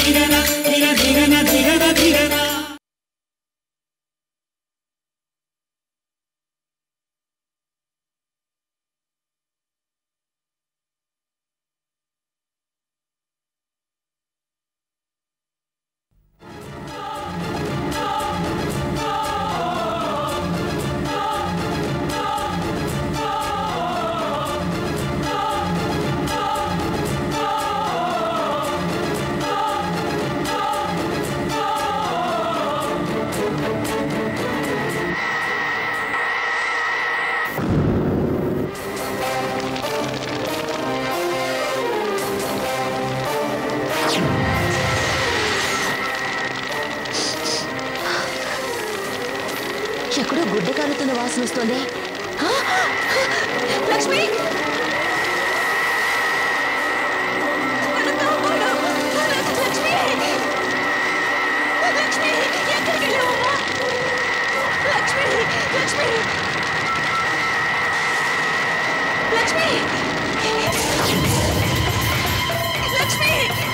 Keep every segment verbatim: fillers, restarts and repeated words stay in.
ఎక్కడో గుడ్డ కాలుతున్న వాసన వస్తుంది. లక్ష్మి లక్ష్మి ఎక్కడికి వెళ్ళావమ్మా? లక్ష్మి లక్ష్మి లక్ష్మి లక్ష్మి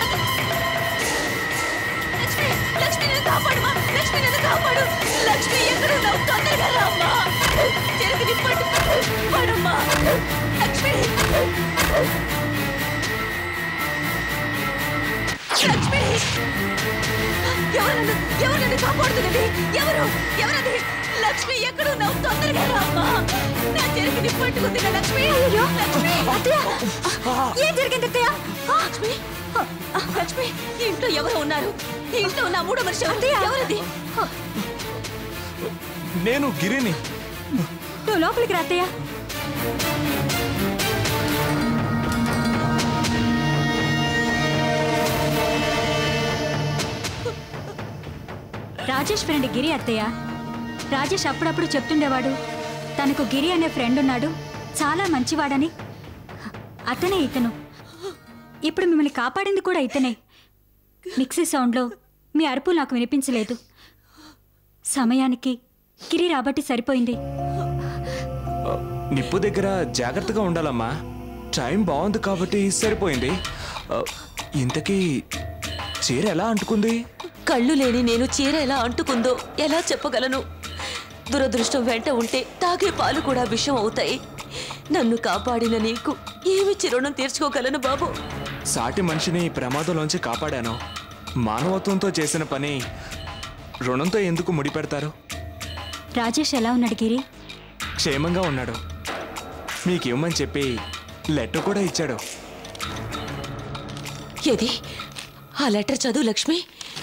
లక్ష్మి లక్ష్మి నన్ను కాపాడుమా. లక్ష్మి నన్ను కాపాడు. లక్ష్మి ఎక్కడున్నావు? తొందరగా రామ్మా. తిరిగి పడమ్మా. లక్ష్మి లక్ష్మి ఎవరు నన్ను ఎవరు నన్ను కాపాడుతున్నది? ఎవరు ఎవరది? లక్ష్మి ఎక్కడున్నావు? తొందరగా రామ్మా. నా తిరిగి పట్టుకుంది లక్ష్మి. లక్ష్మి ఏం జరిగింది అత్తయ్య? లక్ష్మి లక్ష్మి ఇంట్లో ఎవరు ఉన్నారు? ఇంట్లో నా మూడో మనిషి ఎవరది? నేను గిరిని. నువ్వు లోపలికి రా అత్తయ్య. రాజేష్ ఫ్రెండ్ గిరి అత్తయ్య. రాజేష్ అప్పుడప్పుడు చెప్తుండేవాడు తనకు గిరి అనే ఫ్రెండ్ ఉన్నాడు, చాలా మంచివాడని. అతనే ఇతను. ఇప్పుడు మిమ్మల్ని కాపాడింది కూడా ఇతనే. మిక్సీ సౌండ్లో మీ అరుపులు నాకు వినిపించలేదు. సమయానికి గిరి రాబట్టి సరిపోయింది. నిప్పు దగ్గర జాగ్రత్తగా ఉండాలమ్మా. టైం బాగుంది కాబట్టి సరిపోయింది. ఇంతకీ చీర ఎలా అంటుకుంది? కళ్ళు లేని నేను చీర ఎలా అంటుకుందో ఎలా చెప్పగలను? దురదృష్టం వెంట ఉంటే తాగే పాలు కూడా విషం అవుతాయి. నన్ను కాపాడిన నీకు ఏమిచ్చి రుణం తీర్చుకోగలను బాబు? సాటి మనిషిని ప్రమాదంలోంచి కాపాడాను. మానవత్వంతో చేసిన పని రుణంతో ఎందుకు ముడిపెడతారు? రాజేష్ ఎలా ఉన్నాడు గిరి? క్షేమంగా ఉన్నాడు. మీకేమని చెప్పి లెటర్ కూడా ఇచ్చాడు. ఏది ఆ లెటర్ చదువు లక్ష్మి.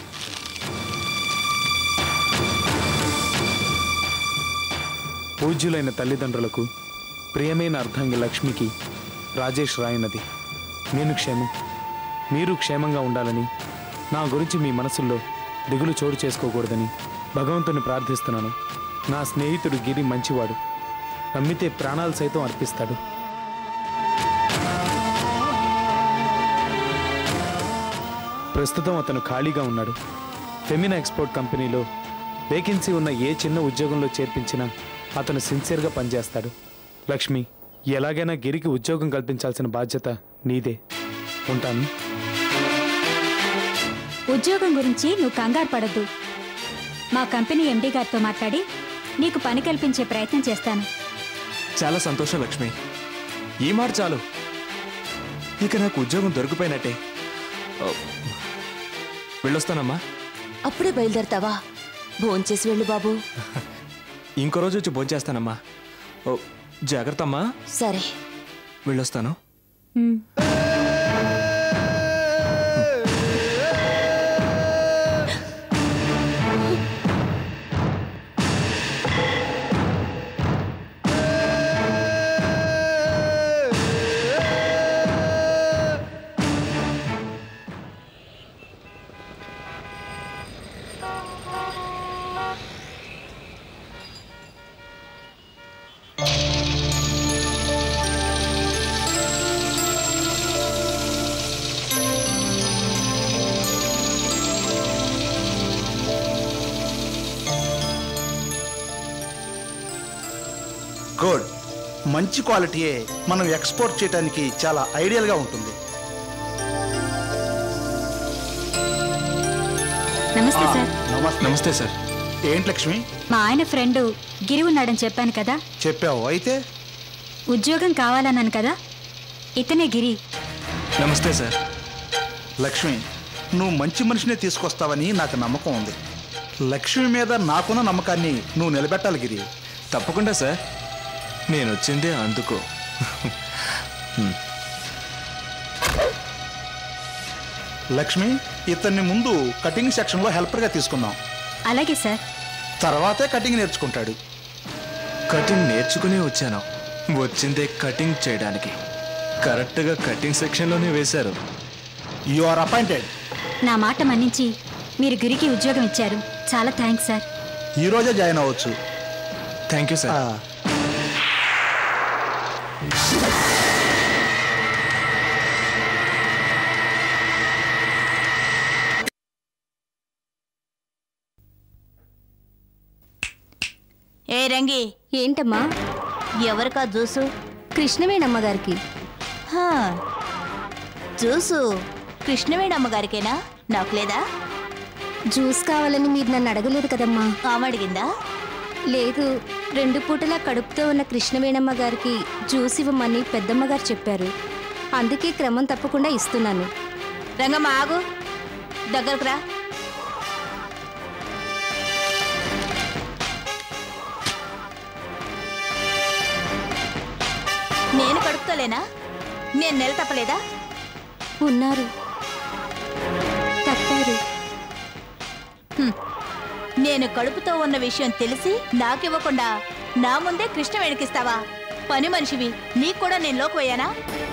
పూజ్యులైన తల్లిదండ్రులకు ప్రియమైన అర్ధాంగి లక్ష్మికి రాజేష్ రాయనది. నేను క్షేమం, మీరు క్షేమంగా ఉండాలని, నా గురించి మీ మనసుల్లో దిగులు చోటు చేసుకోకూడదని భగవంతుని ప్రార్థిస్తున్నాను. నా స్నేహితుడు గిరి మంచివాడు, నమ్మితే ప్రాణాలు సైతం అర్పిస్తాడు. ప్రస్తుతం అతను ఖాళీగా ఉన్నాడు. ఫెమినా ఎక్స్పోర్ట్ కంపెనీలో వేకెన్సీ ఉన్న ఏ చిన్న ఉద్యోగంలో చేర్పించినా అతను సిన్సియర్గా పనిచేస్తాడు. లక్ష్మి, ఎలాగైనా గిరికి ఉద్యోగం కల్పించాల్సిన బాధ్యత నీదే. ఉంటాను. ఉద్యోగం గురించి నువ్వు కంగారు పడద్దు. మా కంపెనీ ఎండీ గారితో మాట్లాడి నీకు పని కల్పించే ప్రయత్నం చేస్తాను. చాలా సంతోషం లక్ష్మి. ఈ మాట చాలు. ఇక నాకు ఉద్యోగం దొరికిపోయినట్టే. వెళ్ళొస్తానమ్మా. అప్పుడే బయలుదేరతావా? భోంచేసి వెళ్ళు బాబు. ఇంకో రోజు వచ్చి భోంచేస్తానమ్మా. జాగ్రత్త అమ్మా. సరే, వెళ్ళొస్తాను. గుడ్. మంచి క్వాలిటీయే మనం ఎక్స్పోర్ట్ చేయడానికి చాలా ఐడియల్గా ఉంటుంది. నమస్తే సార్. నమస్తే. నమస్తే సార్. ఏంటి లక్ష్మి? మా ఆయన ఫ్రెండ్ గిరి ఉన్నాడని చెప్పాను కదా. చెప్పావు. అయితే ఉద్యోగం కావాలన్నాను కదా, ఇతనే గిరి. నమస్తే సార్. లక్ష్మి, నువ్వు మంచి మనిషినే తీసుకొస్తావని నాకు నమ్మకం ఉంది. లక్ష్మి మీద నాకున్న నమ్మకాన్ని నువ్వు నిలబెట్టాలి గిరి. తప్పకుండా సార్, నేను వచ్చిందే అందుకో. లక్ష్మి, ఇతన్ని ముందు కటింగ్ సెక్షన్లో హెల్పర్గా తీసుకుందాం. అలాగే సార్. తర్వాతే కటింగ్ నేర్చుకుంటాడు. కటింగ్ నేర్చుకునే వచ్చాను, వచ్చిందే కటింగ్ చేయడానికి. కరెక్ట్గా కటింగ్ సెక్షన్లోనే వేశారు. You are appointed. నా మాట మన్నించి మీరు గిరికి ఉద్యోగం ఇచ్చారు. చాలా థ్యాంక్స్ సార్. ఈ రోజే జాయిన్ అవ్వచ్చు. Thank you sir. ఏ రంగి, ఏంటమ్మా? ఎవరికా జ్యూసు? కృష్ణవేణమ్మ గారికి. హా, జ్యూసు కృష్ణవేణమ్మ గారికేనా? నాకు లేదా? జ్యూస్ కావాలని మీరు నన్ను అడగలేదు కదమ్మా. ఆమె అడిగిందా? లేదు, రెండు పూటలా కడుపుతో ఉన్న కృష్ణవేణమ్మ గారికి జ్యూస్ ఇవ్వమని పెద్దమ్మ గారు చెప్పారు. అందుకే క్రమం తప్పకుండా ఇస్తున్నాను. రంగమ్మ ఆగు, దగ్గరకు రా. నేను కడుపుతోలేనా? నేను నెల తప్పలేదా? ఉన్నారు, తప్పారు. నేను కడుపుతో ఉన్న విషయం తెలిసి నాకివ్వకుండా నా ముందే కృష్ణ వెనకిస్తావా? పని మనిషివి, నీకు కూడా నేను లోకువయ్యానా?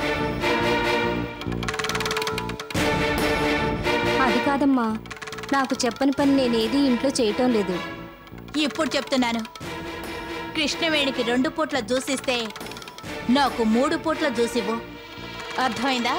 అది కాదమ్మా, నాకు చెప్పని పని నేనేది ఇంట్లో చేయటం లేదు. ఇప్పుడు చెప్తున్నాను, కృష్ణవేణికి రెండు పూట్ల జ్యూస్ ఇస్తే నాకు మూడు పూట్ల జ్యూస్ ఇవ్వు. అర్థమైందా?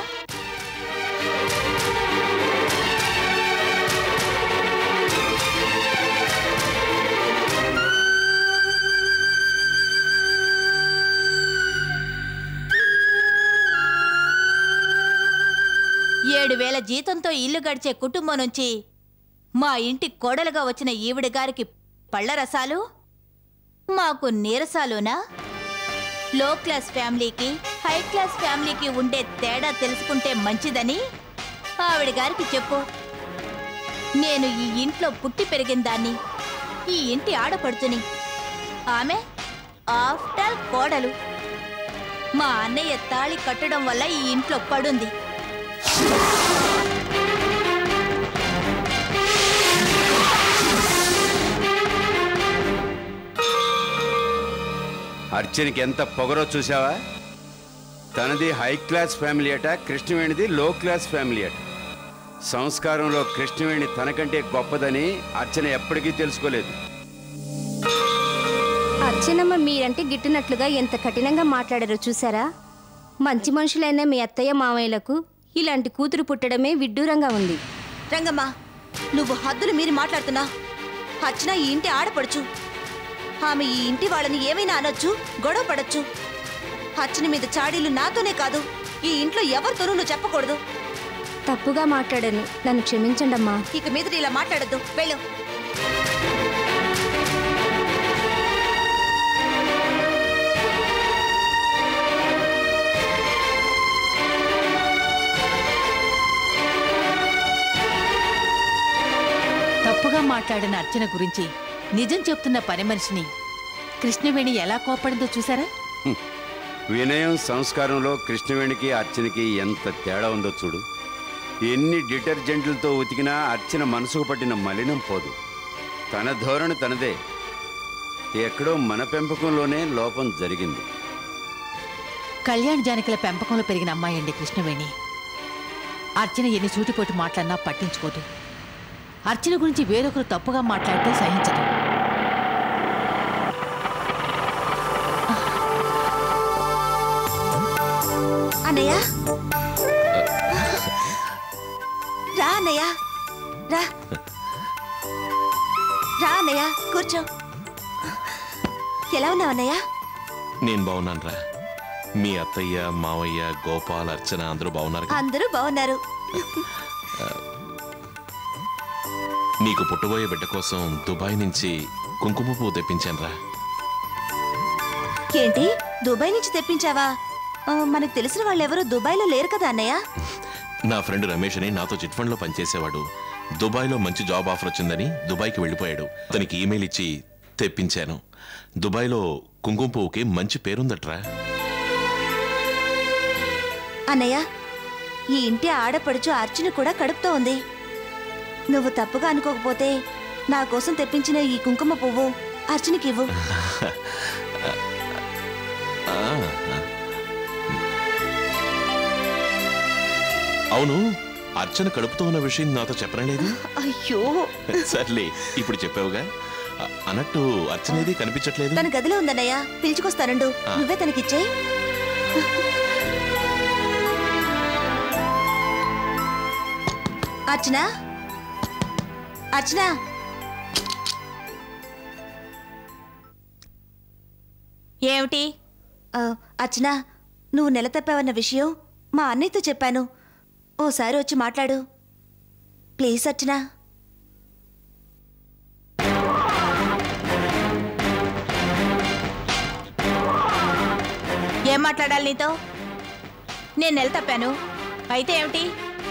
ఏడు వేల జీతంతో ఇల్లు గడిచే కుటుంబం నుంచి మా ఇంటి కోడలుగా వచ్చిన ఈవిడ గారికి పళ్ళ రసాలు, మాకు నీరసాలునా? లో క్లాస్ ఫ్యామిలీకి హై క్లాస్ ఫ్యామిలీకి ఉండే తేడా తెలుసుకుంటే మంచిదని ఆవిడ గారికి చెప్పు. నేను ఈ ఇంట్లో పుట్టి పెరిగిన దాన్ని, ఈ ఇంటి ఆడపడుచుని. ఆమె ఆఫ్టర్ కోడలు. మా అన్నయ్య తాళి కట్టడం వల్ల ఈ ఇంట్లో పడుంది. అర్చనకి ఎంత పొగరో చూసావా? తనది హై క్లాస్ ఫ్యామిలీ అట, కృష్ణవేణిది లో క్లాస్ ఫ్యామిలీ అట. సంస్కారంలో కృష్ణవేణి తనకంటే గొప్పదని అర్చన ఎప్పటికీ తెలుసుకోలేదు. అర్చనమ్మ మీరంటే గిట్టినట్లుగా ఎంత కఠినంగా మాట్లాడారో చూసారా? మంచి మనుషులైన మీ అత్తయ్య మామయ్యలకు ఇలాంటి కూతురు పుట్టడమే విడ్డూరంగా ఉంది. రంగమ్మ, నువ్వు హద్దులు మీరి మాట్లాడుతున్నా. అర్చన ఈ ఇంటి ఆడపడుచు. ఆమె ఈ ఇంటి వాళ్ళని ఏమైనా అనొచ్చు, గొడవ పడచ్చు. అర్చన మీద చాడీలు నాతోనే కాదు, ఈ ఇంట్లో ఎవరితోనూ నువ్వు చెప్పకూడదు. తప్పుగా మాట్లాడాను, నన్ను క్షమించండమ్మా. ఇక మీద ఇలా మాట్లాడద్దు, వెళ్ళు. తప్పుగా మాట్లాడిన అర్చన గురించి నిజం చెప్తున్న పని మనిషిని కృష్ణవేణి ఎలా కోపడిందో చూసారా? వినయం సంస్కారంలో కృష్ణవేణికి అర్చనకి ఎంత తేడా ఉందో చూడు. ఎన్ని డిటర్జెంట్లతో ఉతికినా అర్చన మనసుకు పట్టిన మలినం పోదు. తన ధోరణి తనదే. ఎక్కడో మన పెంపకంలోనే లోపం జరిగింది. కళ్యాణ్ జానకిల పెంపకంలో పెరిగిన అమ్మాయండి కృష్ణవేణి. అర్చన ఎన్ని సూటిపోటు మాట్లాడినా పట్టించుకోదు. అర్చన గురించి వేరొకరు తప్పుగా మాట్లాడితే సహించదు. అన్నయ్య, రా అన్నయ్య, రా రా అన్నయ్య, కూర్చో. ఎలా ఉన్నావు అన్నయ్య? నేను బాగున్నాను రా. మీ అత్తయ్య, మావయ్య, గోపాల్, అర్చన అందరూ బాగున్నారు? అందరూ బాగున్నారు. నీకు పుట్టబోయే బిడ్డ కోసం దుబాయ్ నుంచి కుంకుమ పువ్వు తెప్పించానురా. ఏంటి దుబాయ్ నుంచి తెప్పించావా? ఆ, మనకు తెలిసిన వాళ్ళు ఎవరు దుబాయ్లో లేరు కదా అన్నయ్య? నా ఫ్రెండ్ రమేష్ అని నాతో చిట్ ఫండ్ లో పనిచేసేవాడు. దుబాయ్లో మంచి జాబ్ ఆఫర్ వచ్చిందని దుబాయ్కి వెళ్ళిపోయాడు. అతనికి ఈమెయిల్ ఇచ్చి తెప్పించాను. దుబాయ్లో కుంకుమ పువ్వుకి మంచి పేరుందట్రా. అన్నయ్య, ఈ ఇంటి ఆడపడుచు అర్చన కూడా కడుపుతో ఉంది. నువ్వు తప్పుగా అనుకోకపోతే నా కోసం తెప్పించిన ఈ కుంకుమ పువ్వు అర్చనకి ఇవ్వు. అవును, అర్చన కడుపుతో ఉన్న విషయం నాతో చెప్పలేదు. అయ్యో, సర్లే, ఇప్పుడు చెప్పావుగా. అన్నట్టు అర్చనేది కనిపించట్లేదు. తన గదిలో ఉందన్నయ్య, పిలుచుకొస్తానండు. నువ్వే తనకిచ్చేయి. అర్చన, అర్చన, ఏమిటి? అర్చన, నువ్వు నెల తప్పావన్న విషయం మా అన్నయ్యతో చెప్పాను. ఓసారి వచ్చి మాట్లాడు ప్లీజ్. అర్చన, ఏం మాట్లాడాలి నీతో? నేను నెల తప్పాను, అయితే ఏమిటి?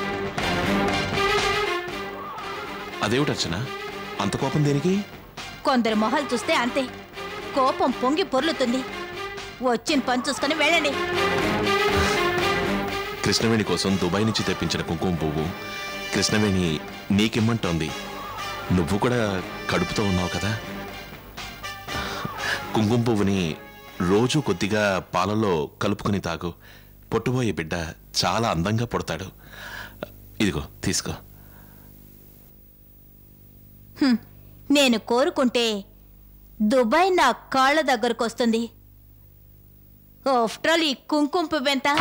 అదేమిటి అర్చన, అంత కోపం దేనికి? కొందరు మొహాలు చూస్తే అంతే, కోపం పొంగి పొర్లుతుంది. వచ్చిన పని చూసుకొని వెళ్ళండి. కృష్ణవేణి కోసం దుబాయ్ నుంచి తెప్పించిన కుంకుమ పువ్వు కృష్ణవేణి నీకిమ్మంటోంది. నువ్వు కూడా కడుపుతో ఉన్నావు కదా. కుంకుమ పువ్వుని రోజు కొద్దిగా పాలలో కలుపుకుని తాగు. పుట్టబోయే బిడ్డ చాలా అందంగా పుడతాడు. ఇదిగో తీసుకో. నేను కోరుకుంటే దుబాయ్ నా కాళ్ళ దగ్గరకు వస్తుంది. ఆఫ్టర్ ఆల్ ఈ కుంకుమ పువ్వు ఎంత?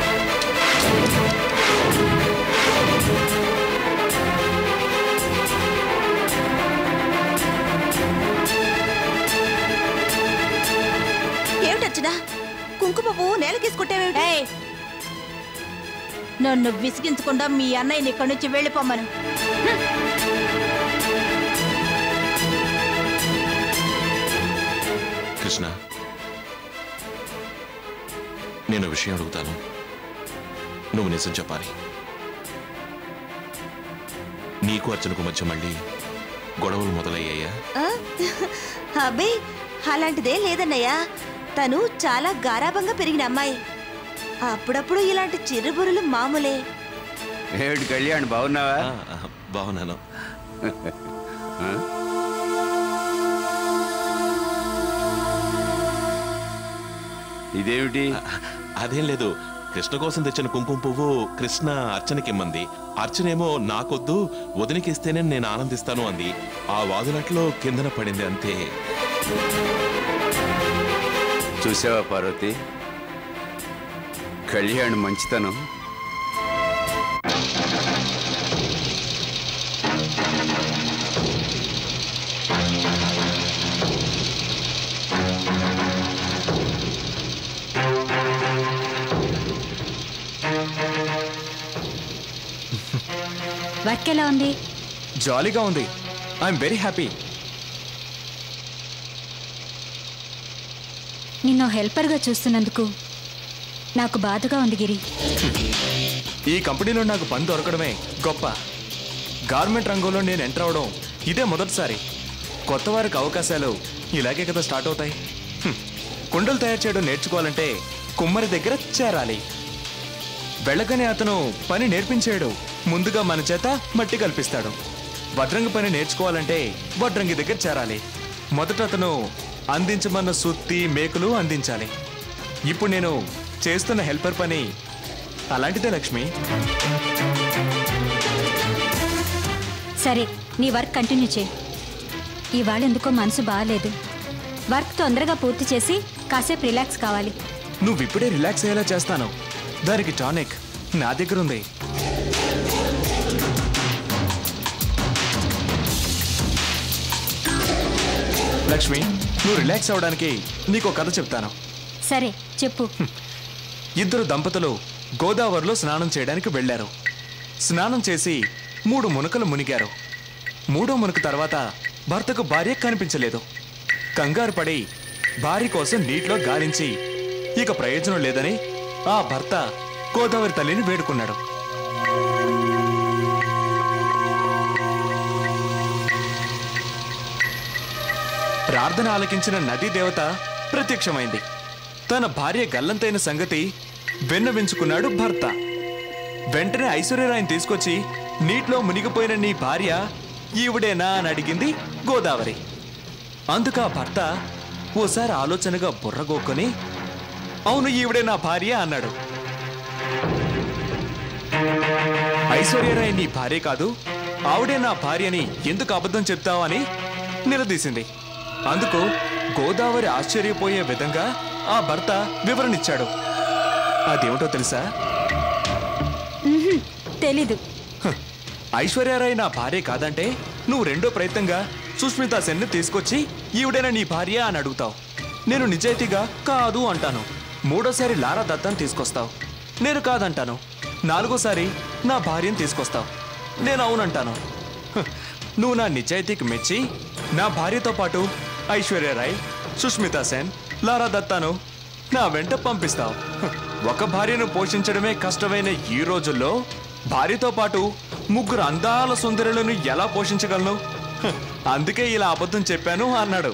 ఏమిటొచ్చినా కుంకుమ పువ్వు నేలకేసుకుంటేవేమిటి? నన్ను విసిగించకుండా మీ అన్నయ్యని ఇక్కడి నుంచి వెళ్ళిపోమ్మను. కృష్ణ, నేను విషయం అడుగుతాను, నువ్వు నిజం చెప్పాలి. నీకు అర్చనకు మధ్య మళ్ళీ గొడవలు మొదలయ్యాయా? అబ్బే, అలాంటిదే లేదన్నయ్యా. తను చాలా గారాబంగా పెరిగిన అమ్మాయి. అప్పుడప్పుడు ఇలాంటి చిరుబురులు మామూలే. ఏమిటి కళ్యాణ్, బాగున్నావా? బాగున్నాను. ఇదేమిటి? అదేం లేదు, కృష్ణ కోసం తెచ్చిన కుంకుమ పువ్వు కృష్ణ అర్చనకిమ్మంది. అర్చనేమో నాకొద్దు, వదిలికిస్తేనే నేను ఆనందిస్తాను అంది. ఆ వాదులట్లో కిందన పడింది అంతే. చూసావా పార్వతి, కళ్యాణ్ మంచితనం. వర్క్ ఎలా ఉంది? జాలీగా ఉంది. I'm very happy. నిన్ను హెల్పర్గా చూస్తున్నందుకు నాకు బాధగా ఉంది గిరి. ఈ కంపెనీలో నాకు పని దొరకడమే గొప్ప. గార్మెంట్ రంగంలో నేను ఎంటర్ అవడం ఇదే మొదటిసారి. కొత్త వారికి అవకాశాలు ఇలాగే కదా స్టార్ట్ అవుతాయి. కుండలు తయారు చేయడం నేర్చుకోవాలంటే కుమ్మరి దగ్గర చేరాలి. వెళ్ళగానే అతను పని నేర్పించాడు. ముందుగా మన చేత మట్టి కల్పిస్తాడు. వడ్రంగి పని నేర్చుకోవాలంటే వడ్రంగి దగ్గర చేరాలి. మొదట అతను అందించమన్న సుత్తి మేకులు అందించాలి. ఇప్పుడు నేను చేస్తున్న హెల్పర్ పని అలాంటిదే లక్ష్మి. సరే, నీ వర్క్ కంటిన్యూ చేయి. ఇవాళ ఎందుకో మనసు బాగాలేదు. వర్క్ తొందరగా పూర్తి చేసి కాసేపు రిలాక్స్ కావాలి. నువ్వు ఇప్పుడే రిలాక్స్ అయ్యేలా చేస్తాను. దానికి టానిక్ నా దగ్గర ఉంది. లక్ష్మి, నువ్వు రిలాక్స్ అవడానికి నీకు కథ చెప్తాను. సరే చెప్పు. ఇద్దరు దంపతులు గోదావరిలో స్నానం చేయడానికి వెళ్లారు. స్నానం చేసి మూడు మునకలు మునిగారు. మూడో మునుకు తర్వాత భర్తకు భార్య కనిపించలేదు. కంగారు పడి భార్య కోసం నీటిలో గాలించి ఇక ప్రయోజనం లేదని ఆ భర్త గోదావరి తల్లిని వేడుకున్నాడు. ప్రార్థన ఆలకించిన నదీ దేవత ప్రత్యక్షమైంది. తన భార్య గల్లంతైన సంగతి విన్నవించుకున్నాడు భర్త. వెంటనే ఐశ్వర్యరాయని తీసుకొచ్చి నీటిలో మునిగిపోయిన నీ భార్య ఈవిడేనా అని అడిగింది గోదావరి. అందుకు ఆ భర్త ఓసారి ఆలోచనగా బుర్రగోకొని అవును ఈవిడే నా భార్య అన్నాడు. ఐశ్వర్యరాయ్ నీ భార్య కాదు, ఆవిడే నా భార్యని ఎందుకు అబద్ధం చెప్తావు అని నిలదీసింది. అందుకు గోదావరి ఆశ్చర్యపోయే విధంగా ఆ భర్త వివరణిచ్చాడు. అదేమిటో తెలుసా? తెలీదు. ఐశ్వర్యరాయ్ నా భార్య కాదంటే నువ్వు రెండో ప్రయత్నంగా సుష్మితా సెన్ని తీసుకొచ్చి ఈవిడైనా నీ భార్య అని అడుగుతావు. నేను నిజాయితీగా కాదు అంటాను. మూడోసారి లారా దత్తాన్ని తీసుకొస్తావు, నేను కాదంటాను. నాలుగోసారి నా భార్యను తీసుకొస్తావు, నేను అవునంటాను. నువ్వు నా నిజాయితీకి మెచ్చి నా భార్యతో పాటు ఐశ్వర్యరాయ్, సుష్మితా సెన్, లారా దత్తాను నా వెంట పంపిస్తావు. ఒక భార్యను పోషించడమే కష్టమైన ఈ రోజుల్లో భార్యతో పాటు ముగ్గురు అందాల సుందరులను ఎలా పోషించగలను? అందుకే ఇలా అబద్ధం చెప్పాను అన్నాడు.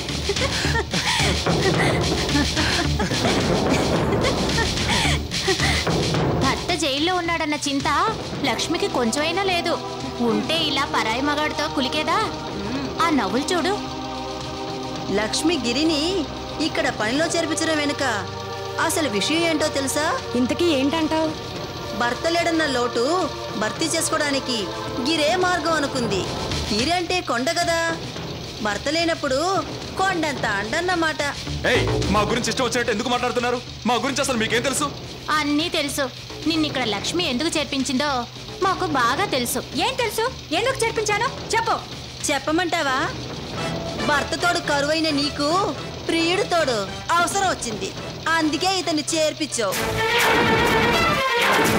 భర్త జైల్లో ఉన్నాడన్న చింత లక్ష్మికి కొంచెమైనా లేదు. ఉంటే ఇలా పరాయి మగాడితో కులికేదా? ఆ నవ్వులు చూడు. లక్ష్మి గిరిని ఇక్కడ పనిలో చేర్పించడం వెనుక అసలు విషయం ఏంటో తెలుసా? ఇంతకీ ఏంటంటావు? భర్త లేడన్న లోటు భర్తీ చేసుకోవడానికి గిరే మార్గం అనుకుంది. గిరి అంటే కొండ కదా, భర్త లేనప్పుడు కొండంత అండన్నమాట. ఏయ్, మా గురించి ఇష్టం వచ్చినట్టు ఎందుకు మాట్లాడుతున్నారు? మా గురించి అసలు మీకేం తెలుసు? అన్నీ తెలుసు. నిన్నిక్కడ లక్ష్మి ఎందుకు చేర్పించిందో మాకు బాగా తెలుసు. ఏం తెలుసు? ఎందుకు చేర్పించాను చెప్పు. చెప్పమంటావా? భర్త తోడు కరువైన నీకు ప్రియుడు తోడు అవసరం వచ్చింది, అందుకే ఇతన్ని చేర్పించావు.